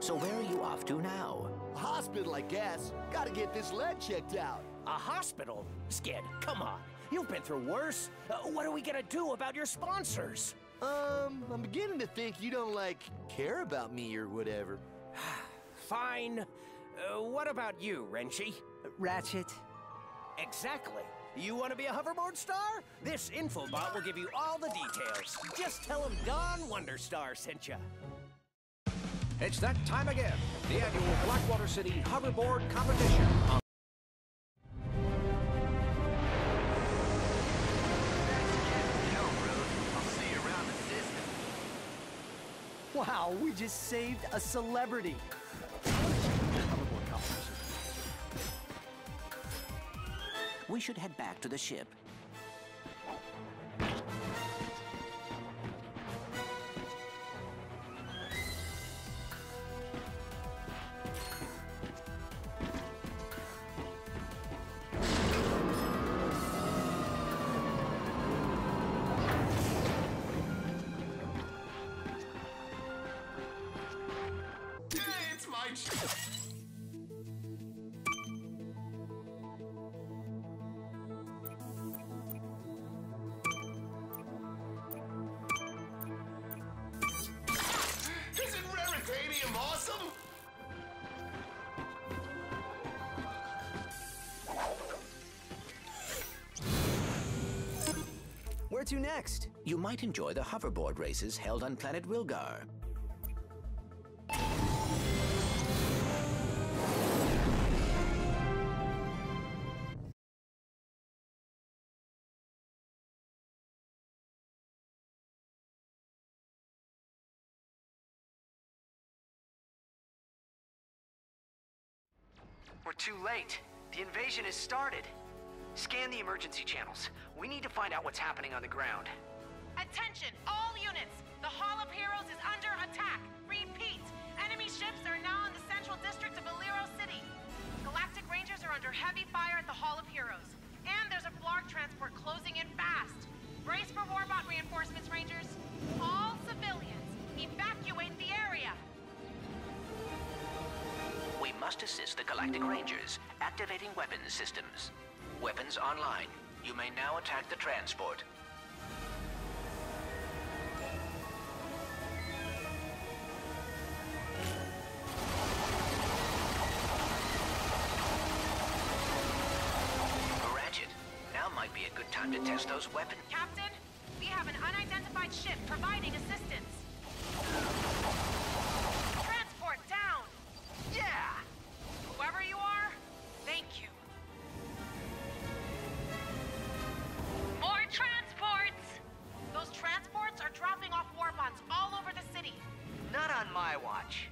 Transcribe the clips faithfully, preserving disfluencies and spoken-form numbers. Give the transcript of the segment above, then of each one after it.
So where are you off to now? Hospital, I guess. Gotta get this leg checked out. A hospital? Skid, come on. You've been through worse. Uh, what are we gonna do about your sponsors? Um, I'm beginning to think you don't, like, care about me or whatever. Fine. Uh, what about you, Renchi? Ratchet. Exactly. You want to be a hoverboard star? This infobot will give you all the details. Just tell him Don Wonderstar sent you. It's that time again. The annual Blackwater City Hoverboard Competition. Wow, we just saved a celebrity. We should head back to the ship. It's my Isn't Raritanium awesome? Where to next? You might enjoy the hoverboard races held on planet Wilgar. We're too late. The invasion has started. Scan the emergency channels. We need to find out what's happening on the ground. Attention, all units! The Hall of Heroes is under attack! Repeat! Enemy ships are now in the central district of Aliro City. Galactic Rangers are under heavy fire at the Hall of Heroes. And there's a Blarg transport closing in fast. Brace for Warbot reinforcements, Rangers. All civilians, evacuate the area! We must assist the Galactic Rangers, activating weapons systems. Weapons online. You may now attack the transport. Ratchet, now might be a good time to test those weapons. Captain, we have an unidentified ship providing assistance. Transport down! Yeah! Whoever you are, thank you. More transports! Those transports are dropping off warbots all over the city. Not on my watch.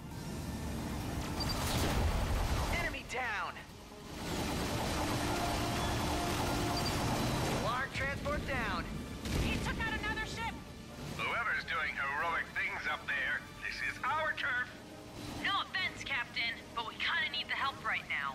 Enemy down! Blarg transport down! He took out another ship! Whoever's doing heroic things up there, this is our turf. No offense, Captain, but we kinda need the help right now.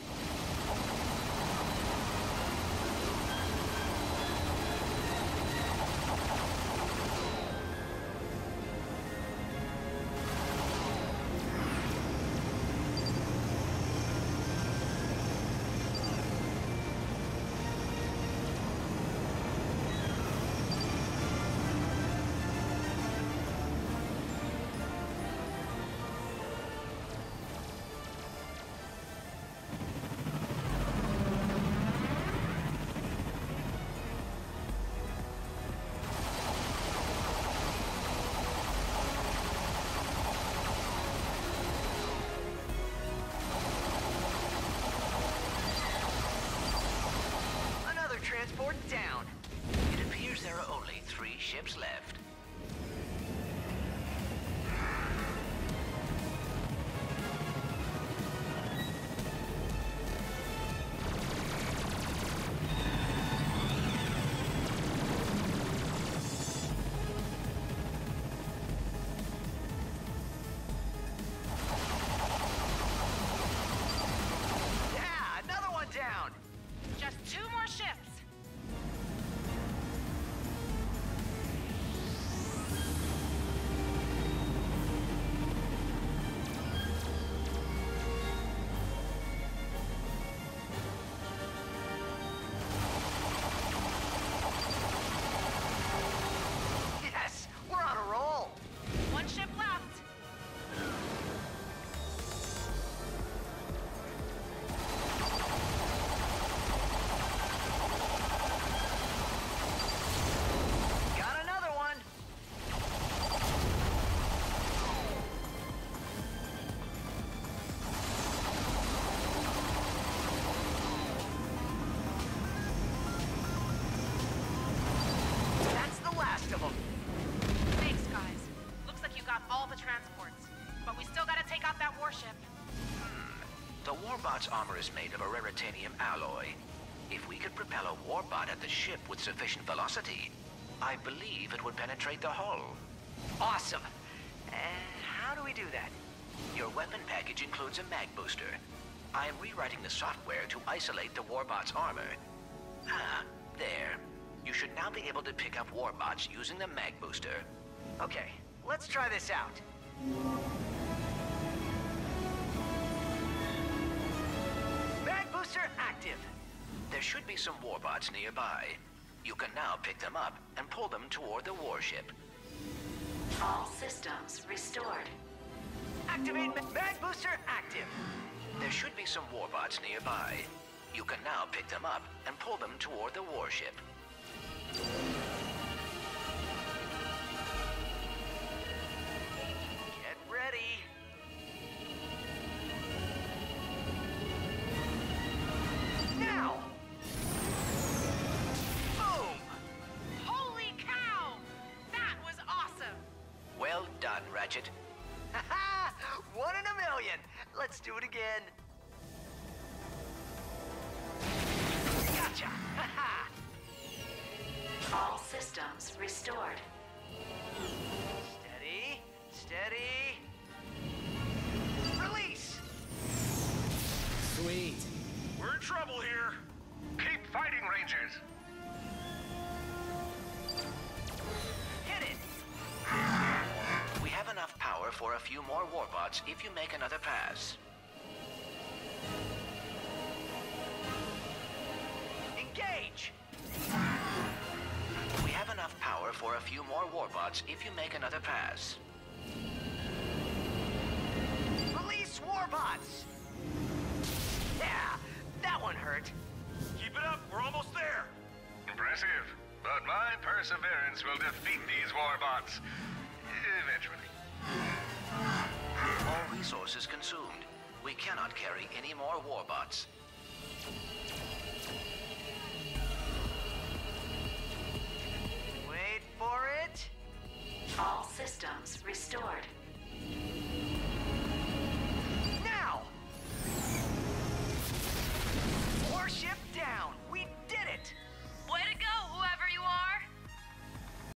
Another transport down! It appears there are only three ships left. Yeah, another one down! Just two more ships. The Warbot's armor is made of a raritanium alloy. If we could propel a Warbot at the ship with sufficient velocity, I believe it would penetrate the hull. Awesome. And how do we do that? Your weapon package includes a mag booster. I am rewriting the software to isolate the Warbot's armor. Ah, there. You should now be able to pick up Warbots using the mag booster. Okay, let's try this out. Mag booster active. There should be some Warbots nearby. You can now pick them up and pull them toward the warship. All systems restored. Activate ma mag booster active. There should be some Warbots nearby. You can now pick them up and pull them toward the warship. Get ready. Now! Boom! Holy cow! That was awesome! Well done, Ratchet. Haha! One in a million! Let's do it again. Gotcha! Haha! All systems restored. Steady, steady. Release! Sweet. We're in trouble here. Keep fighting, Rangers. Hit it! We have enough power for a few more Warbots if you make another pass. Engage! We have enough power for a few more Warbots if you make another pass. Release Warbots! Yeah, that one hurt. Keep it up. We're almost there. Impressive. But my perseverance will defeat these Warbots. Eventually. All resources consumed. We cannot carry any more Warbots. Wait for it. All systems restored.